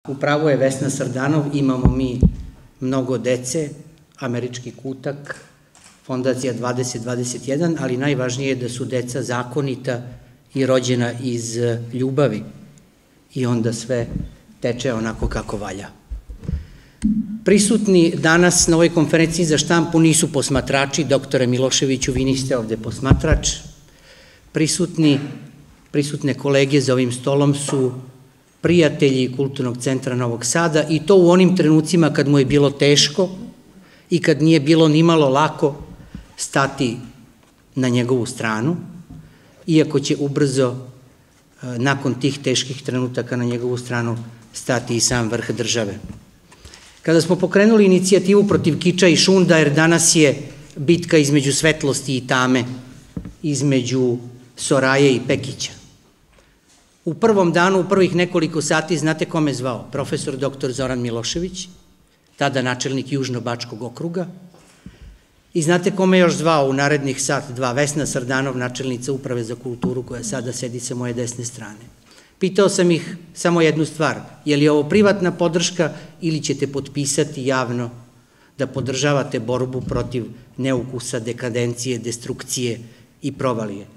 Upravo je Vesna Sardanov, imamo mi mnogo dece, Američki kutak, Fondacija 2021, ali najvažnije je da su deca zakonita i rođena iz ljubavi i onda sve teče onako kako valja. Prisutni danas na ovoj konferenciji za štampu nisu posmatrači, doktore Miloševiću, vi niste ovde posmatrač. Prisutne kolege za ovim stolom su prijatelji Kulturnog centra Novog Sada i to u onim trenucima kad mu je bilo teško i kad nije bilo nimalo lako stati na njegovu stranu, iako će ubrzo nakon tih teških trenutaka na njegovu stranu stati i sam vrh države. Kada smo pokrenuli inicijativu protiv kiča i šunda, jer danas je bitka između svetlosti i tame, između Soraje i Pekića. U prvom danu, u prvih nekoliko sati, znate kome je zvao? Profesor dr. Zoran Milošević, tada načelnik Južno-Bačkog okruga. I znate kome je još zvao u narednih sat, dva? Vesna Sardanov, načelnica Uprave za kulturu, koja sada sedi sa moje desne strane. Pitao sam ih samo jednu stvar, je li ovo privatna podrška ili ćete potpisati javno da podržavate borbu protiv neukusa, dekadencije, destrukcije i provalije?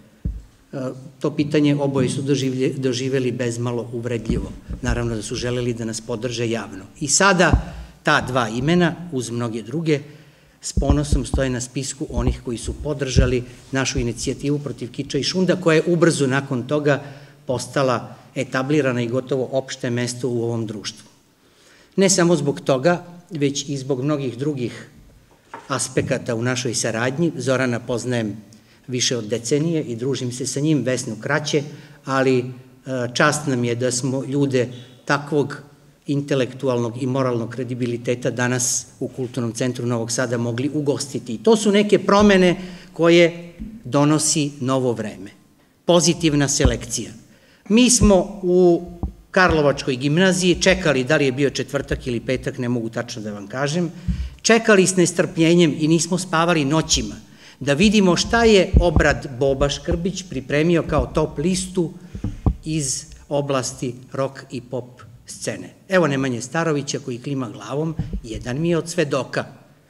To pitanje oboje su doživjeli bezmalo uvredljivo. Naravno da su želeli da nas podrže javno. I sada ta dva imena, uz mnoge druge, s ponosom stoje na spisku onih koji su podržali našu inicijativu protiv kiča i šunda, koja je ubrzo nakon toga postala etablirana i gotovo opšte mesto u ovom društvu. Ne samo zbog toga, već i zbog mnogih drugih aspekata u našoj saradnji. Zorana poznajem više od decenije i družim se sa njim, Vesnu kraće, ali čast nam je da smo ljude takvog intelektualnog i moralnog kredibiliteta danas u Kulturnom centru Novog Sada mogli ugostiti. I to su neke promene koje donosi novo vreme. Pozitivna selekcija. Mi smo u Karlovačkoj gimnaziji čekali, da li je bio četvrtak ili petak, ne mogu tačno da vam kažem, čekali s nestrpljenjem i nismo spavali noćima da vidimo šta je Obrad Boba Škrbić pripremio kao top listu iz oblasti rock i pop scene. Evo Nemanje Starovića koji klima glavom, jedan mi je od svedoka.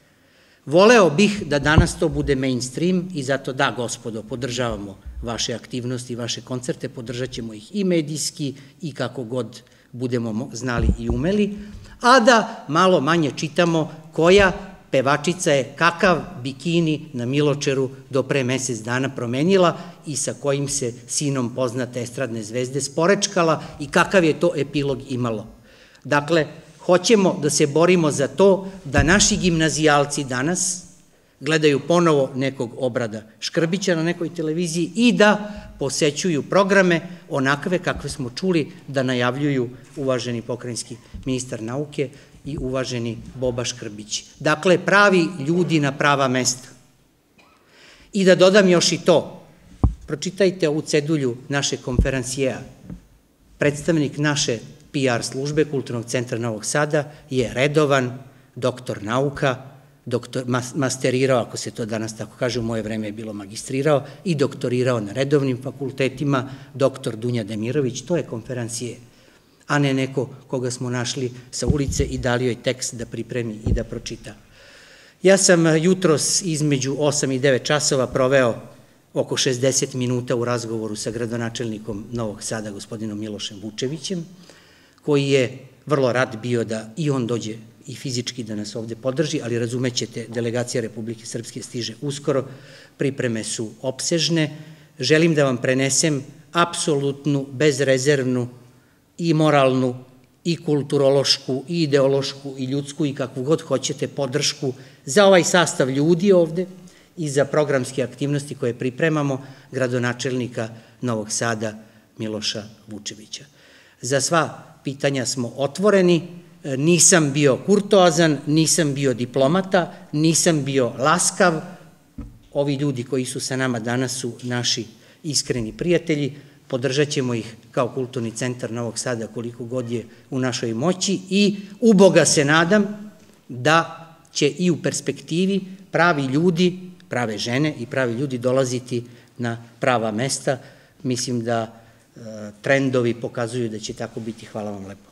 Voleo bih da danas to bude mainstream i zato da, gospodo, podržavamo vaše aktivnosti i vaše koncerte, podržat ćemo ih i medijski i kako god budemo znali i umeli, a da malo manje čitamo koja pevačica je kakav bikini na Miločeru do pre mesec dana promenila i sa kojim se sinom poznate estradne zvezde sporečkala i kakav je to epilog imalo. Dakle, hoćemo da se borimo za to da naši gimnazijalci danas gledaju ponovo nekog Obrada Škrbića na nekoj televiziji i da posećuju programe onakve kakve smo čuli da najavljuju uvaženi pokrajinski ministar nauke i uvaženi Boba Škrbić. Dakle, pravi ljudi na prava mesta. I da dodam još i to, pročitajte ovu cedulju naše konferencijeja. Predstavnik naše PR službe Kulturnog centra Novog Sada je redovan doktor nauka, masterirao, ako se to danas tako kaže, u moje vreme je bilo magistrirao i doktorirao na redovnim fakultetima, doktor Dunja Demirović, to je konferencije, a ne neko koga smo našli sa ulice i dali joj tekst da pripremi i da pročita. Ja sam jutros između 8 i 9 časova proveo oko 60 minuta u razgovoru sa gradonačelnikom Novog Sada, gospodinom Milošem Vučevićem, koji je vrlo rad bio da i on dođe i fizički da nas ovde podrži, ali razumećete, delegacija Republike Srpske stiže uskoro, pripreme su opsežne. Želim da vam prenesem apsolutnu, bezrezervnu i moralnu, i kulturološku, i ideološku, i ljudsku, i kakvu god hoćete podršku za ovaj sastav ljudi ovde i za programske aktivnosti koje pripremamo gradonačelnika Novog Sada Miloša Vučevića. Za sva pitanja smo otvoreni, nisam bio kurtoazan, nisam bio diplomata, nisam bio laskav. Ovi ljudi koji su sa nama danas su naši iskreni prijatelji, podržat ćemo ih kao Kulturni centar Novog Sada koliko god je u našoj moći i u Boga se nadam da će i u perspektivi pravi ljudi, prave žene i pravi ljudi dolaziti na prava mesta. Mislim da trendovi pokazuju da će tako biti. Hvala vam lepo.